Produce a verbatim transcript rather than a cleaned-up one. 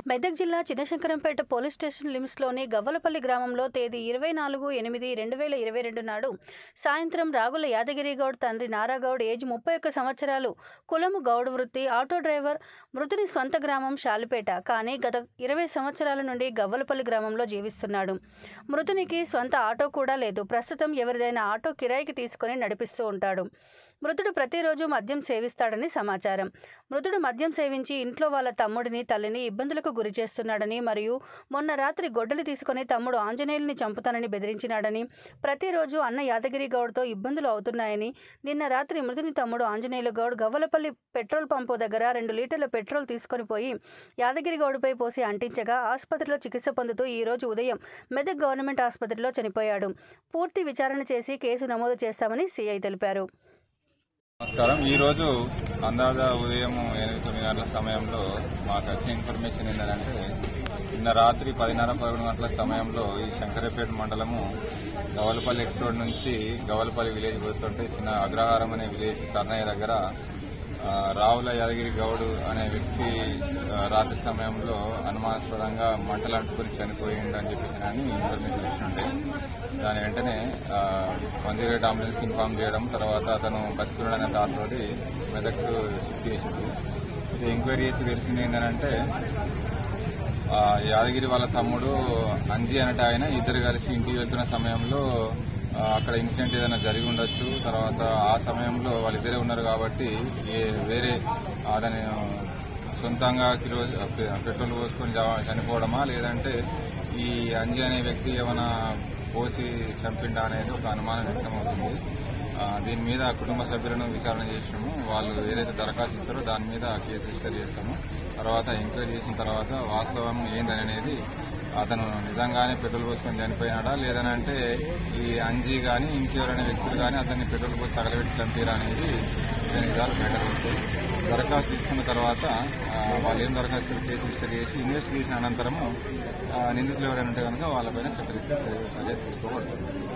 మెదక్ జిల్లా Chinnashankarampet police station లిమిట్స్లోని గవ్వలపల్లి గ్రామంలో తేదీ ఇరవై నాలుగు ఎనిమిది రెండు వేల ఇరవై రెండు నాడు సాయంత్రం రాగుల యాదగిరి గౌడ్ తండ్రి నారాగౌడ్ ఏజ్ ముప్పై ఒక్క సంవత్సరాలు, కులము గౌడ్, వృత్తి ఆటో డ్రైవర్, మృతుని స్వంత గ్రామం షాలిపేట. కానీ గత ఇరవై సంవత్సరాల నుండి గవ్వలపల్లి గ్రామంలో జీవిస్తున్నాడు. మృతునికి స్వంత ఆటో కూడా లేదు. ప్రస్తుతం ఎవరిదైనా ఆటో కిరాయికి తీసుకుని నడిపిస్తూ ఉంటాడు. మృతుడు ప్రతిరోజు మద్యం సేవిస్తాడని సమాచారం. మృతుడు మద్యం సేవించి ఇంట్లో వాళ్ళ తమ్ముడిని, తల్లిని ఇబ్బందులకు గురి చేస్తున్నాడని మరియు మొన్న రాత్రి గొడ్డలి తీసుకుని తమ్ముడు ఆంజనేయుల్ని చంపుతానని బెదిరించినాడని, ప్రతిరోజు అన్న యాదగిరి గౌడ్తో ఇబ్బందులు అవుతున్నాయని, నిన్న రాత్రి మృతుని తమ్ముడు ఆంజనేయులు గౌడ్ గవ్వలపల్లి పెట్రోల్ పంపు దగ్గర రెండు లీటర్ల పెట్రోల్ తీసుకొని పోయి యాదగిరి గౌడ్పై పోసి అంటించగా ఆసుపత్రిలో చికిత్స పొందుతూ ఈ రోజు ఉదయం మెదక్ గవర్నమెంట్ ఆసుపత్రిలో చనిపోయాడు. పూర్తి విచారణ చేసి కేసు నమోదు చేస్తామని సీఐ తెలిపారు. నమస్కారం. ఈరోజు అందాజ ఉదయం ఎనిమిది తొమ్మిది గంటల సమయంలో మాకు వచ్చిన ఇన్ఫర్మేషన్ ఏంటంటే, నిన్న రాత్రి పదిన్నర పదకొండు గంటల సమయంలో ఈ శంకరపేట మండలము గవలపల్లి ఎక్స్ రోడ్ నుంచి గవలపల్లి విలేజ్ పోతుంటే చిన్న అగ్రహారం అనే విలేజ్ కర్ణయ్య దగ్గర రావుల యాదగిరి గౌడ్ అనే వ్యక్తి రాత్రి సమయంలో అనుమానాస్పదంగా మంటలు అంటుకుని చనిపోయిందని చెప్పేసి అని ఇన్ఫర్మేషన్ వచ్చింటే దాని వెంటనే one zero eight ambulance inform చేయడం, తర్వాత అతను బతుకున్నాడనే దాంతో మెదక్ షిఫ్ట్ చేసింది. ఇది ఎంక్వైరీ చేసి తెలిసింది ఏంటంటే, యాదగిరి వాళ్ళ తమ్ముడు అంజీ అనట ఆయన ఇద్దరు కలిసి ఇంటికి వెళ్తున్న సమయంలో అక్కడ ఇన్సిడెంట్ ఏదైనా జరిగి ఉండొచ్చు. తర్వాత ఆ సమయంలో వాళ్ళిద్దరే ఉన్నారు కాబట్టి వేరే అతని సొంతంగా కిరోజ్ పెట్రోల్ పోసుకొని చనిపోవడమా, లేదంటే ఈ అంజీ అనే వ్యక్తి ఏమైనా పోసి చంపిండా అనేది ఒక అనుమానం వ్యక్తమవుతుంది. దీని మీద కుటుంబ సభ్యులను విచారణ చేసినాము. వాళ్ళు ఏదైతే దరఖాస్తు ఇస్తారో దాని మీద కేసు రిజిస్టర్ చేస్తాము. తర్వాత ఎంక్వైరీ చేసిన తర్వాత వాస్తవం ఏందనేది, అతను నిజంగానే పెట్రోల్ పోసుకొని చనిపోయినాడా, లేదనంటే ఈ అంజీ కానీ ఇంకెవరైనా వ్యక్తులు కానీ అతన్ని పెట్రోల్ పోసి తగలబెట్టి చంపారా అనేది నిజాలు బయటకు వస్తాయి. దరఖాస్తు తీసుకున్న తర్వాత వాళ్ళు ఏం దరఖాస్తు కేసు రిజిస్టర్ చేసి ఇన్వెస్టిగేషన్ అనంతరము నిందితులు ఎవరైనా ఉంటే కనుక వాళ్ళపైన చట్టరీత్యా చర్య తీసుకోబడుతుంది.